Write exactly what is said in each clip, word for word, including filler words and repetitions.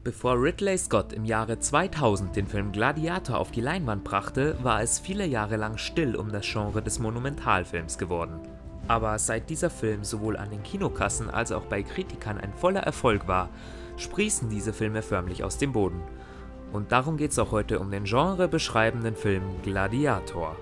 Bevor Ridley Scott im Jahre zweitausend den Film Gladiator auf die Leinwand brachte, war es viele Jahre lang still um das Genre des Monumentalfilms geworden. Aber seit dieser Film sowohl an den Kinokassen als auch bei Kritikern ein voller Erfolg war, sprießen diese Filme förmlich aus dem Boden. Und darum geht es auch heute um den genrebeschreibenden Film Gladiator.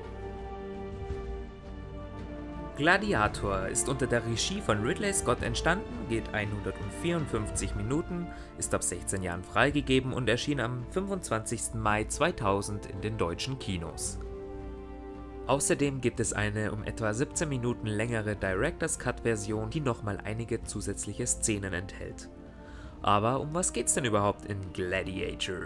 Gladiator ist unter der Regie von Ridley Scott entstanden, geht hundertvierundfünfzig Minuten, ist ab sechzehn Jahren freigegeben und erschien am fünfundzwanzigsten Mai zweitausend in den deutschen Kinos. Außerdem gibt es eine um etwa siebzehn Minuten längere Director's Cut-Version, die nochmal einige zusätzliche Szenen enthält. Aber um was geht's denn überhaupt in Gladiator?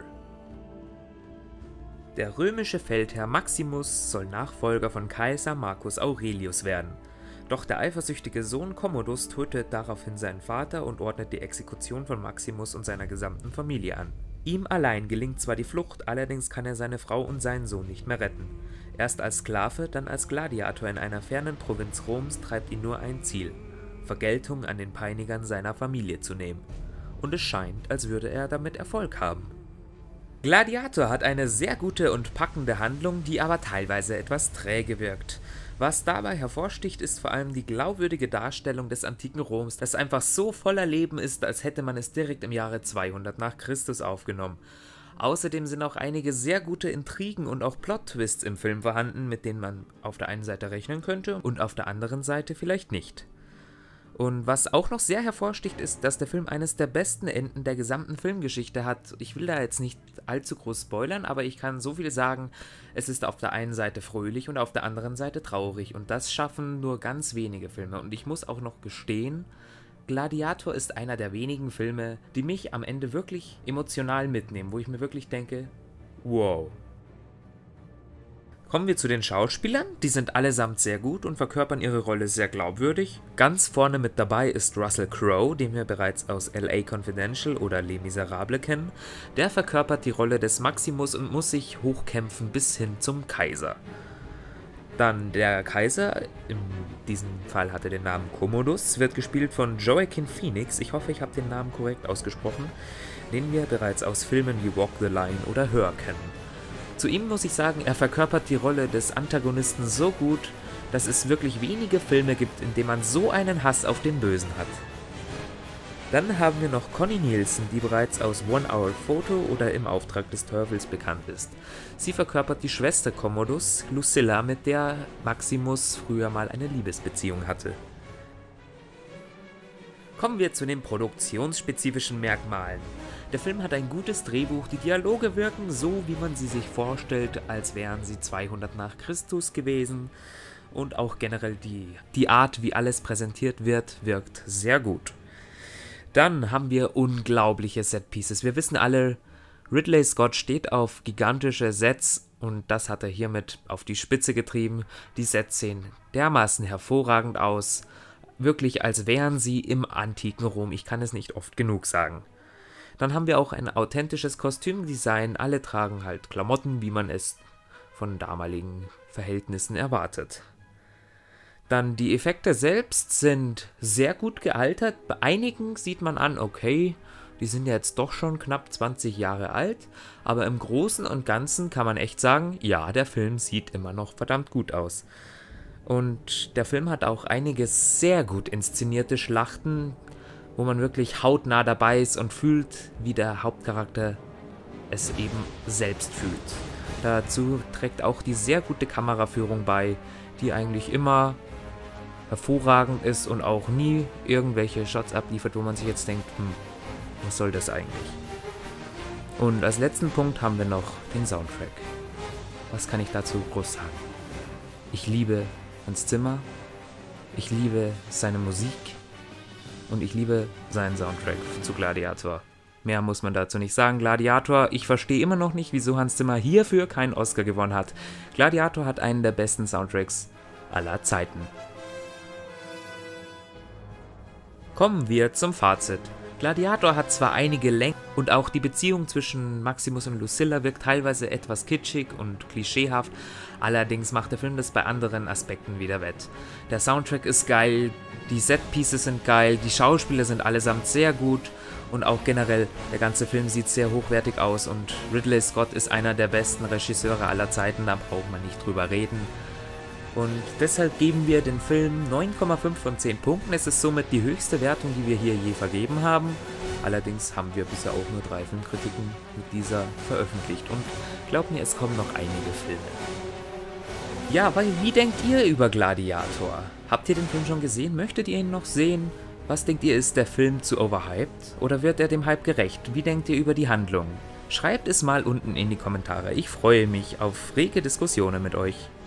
Der römische Feldherr Maximus soll Nachfolger von Kaiser Marcus Aurelius werden. Doch der eifersüchtige Sohn Commodus tötet daraufhin seinen Vater und ordnet die Exekution von Maximus und seiner gesamten Familie an. Ihm allein gelingt zwar die Flucht, allerdings kann er seine Frau und seinen Sohn nicht mehr retten. Erst als Sklave, dann als Gladiator in einer fernen Provinz Roms treibt ihn nur ein Ziel: Vergeltung an den Peinigern seiner Familie zu nehmen. Und es scheint, als würde er damit Erfolg haben. Gladiator hat eine sehr gute und packende Handlung, die aber teilweise etwas träge wirkt. Was dabei hervorsticht, ist vor allem die glaubwürdige Darstellung des antiken Roms, das einfach so voller Leben ist, als hätte man es direkt im Jahre zweihundert nach Christus aufgenommen. Außerdem sind auch einige sehr gute Intrigen und auch Plot-Twists im Film vorhanden, mit denen man auf der einen Seite rechnen könnte und auf der anderen Seite vielleicht nicht. Und was auch noch sehr hervorsticht, ist, dass der Film eines der besten Enden der gesamten Filmgeschichte hat. Ich will da jetzt nicht allzu groß spoilern, aber ich kann so viel sagen: Es ist auf der einen Seite fröhlich und auf der anderen Seite traurig. Und das schaffen nur ganz wenige Filme. Und ich muss auch noch gestehen, Gladiator ist einer der wenigen Filme, die mich am Ende wirklich emotional mitnehmen, wo ich mir wirklich denke, wow. Kommen wir zu den Schauspielern. Die sind allesamt sehr gut und verkörpern ihre Rolle sehr glaubwürdig. Ganz vorne mit dabei ist Russell Crowe, den wir bereits aus L A Confidential oder Les Miserables kennen. Der verkörpert die Rolle des Maximus und muss sich hochkämpfen bis hin zum Kaiser. Dann der Kaiser, in diesem Fall hat er den Namen Commodus, wird gespielt von Joaquin Phoenix, ich hoffe, ich habe den Namen korrekt ausgesprochen, den wir bereits aus Filmen wie Walk the Line oder Her kennen. Zu ihm muss ich sagen, er verkörpert die Rolle des Antagonisten so gut, dass es wirklich wenige Filme gibt, in denen man so einen Hass auf den Bösen hat. Dann haben wir noch Connie Nielsen, die bereits aus One Hour Photo oder Im Auftrag des Teufels bekannt ist. Sie verkörpert die Schwester Commodus, Lucilla, mit der Maximus früher mal eine Liebesbeziehung hatte. Kommen wir zu den produktionsspezifischen Merkmalen. Der Film hat ein gutes Drehbuch, die Dialoge wirken so, wie man sie sich vorstellt, als wären sie zweihundert nach Christus gewesen. Und auch generell die, die Art, wie alles präsentiert wird, wirkt sehr gut. Dann haben wir unglaubliche Setpieces. Wir wissen alle, Ridley Scott steht auf gigantische Sets und das hat er hiermit auf die Spitze getrieben. Die Sets sehen dermaßen hervorragend aus, wirklich als wären sie im antiken Rom. Ich kann es nicht oft genug sagen. Dann haben wir auch ein authentisches Kostümdesign. Alle tragen halt Klamotten, wie man es von damaligen Verhältnissen erwartet. Dann die Effekte selbst sind sehr gut gealtert. Bei einigen sieht man an, okay, die sind jetzt doch schon knapp zwanzig Jahre alt. Aber im Großen und Ganzen kann man echt sagen, ja, der Film sieht immer noch verdammt gut aus. Und der Film hat auch einige sehr gut inszenierte Schlachten, wo man wirklich hautnah dabei ist und fühlt, wie der Hauptcharakter es eben selbst fühlt. Dazu trägt auch die sehr gute Kameraführung bei, die eigentlich immer hervorragend ist und auch nie irgendwelche Shots abliefert, wo man sich jetzt denkt, hm, was soll das eigentlich? Und als letzten Punkt haben wir noch den Soundtrack. Was kann ich dazu groß sagen? Ich liebe Hans Zimmer, ich liebe seine Musik, und ich liebe seinen Soundtrack zu Gladiator. Mehr muss man dazu nicht sagen. Gladiator, ich verstehe immer noch nicht, wieso Hans Zimmer hierfür keinen Oscar gewonnen hat. Gladiator hat einen der besten Soundtracks aller Zeiten. Kommen wir zum Fazit. Gladiator hat zwar einige Längen und auch die Beziehung zwischen Maximus und Lucilla wirkt teilweise etwas kitschig und klischeehaft, allerdings macht der Film das bei anderen Aspekten wieder wett. Der Soundtrack ist geil, die Setpieces sind geil, die Schauspieler sind allesamt sehr gut Und auch generell, der ganze Film sieht sehr hochwertig aus und Ridley Scott ist einer der besten Regisseure aller Zeiten, da braucht man nicht drüber reden. Und deshalb geben wir den Film neun Komma fünf von zehn Punkten. Es ist somit die höchste Wertung, die wir hier je vergeben haben. Allerdings haben wir bisher auch nur drei Filmkritiken mit dieser veröffentlicht. Und glaubt mir, es kommen noch einige Filme. Ja, weil wie denkt ihr über Gladiator? Habt ihr den Film schon gesehen? Möchtet ihr ihn noch sehen? Was denkt ihr, ist der Film zu overhyped? Oder wird er dem Hype gerecht? Wie denkt ihr über die Handlung? Schreibt es mal unten in die Kommentare. Ich freue mich auf rege Diskussionen mit euch.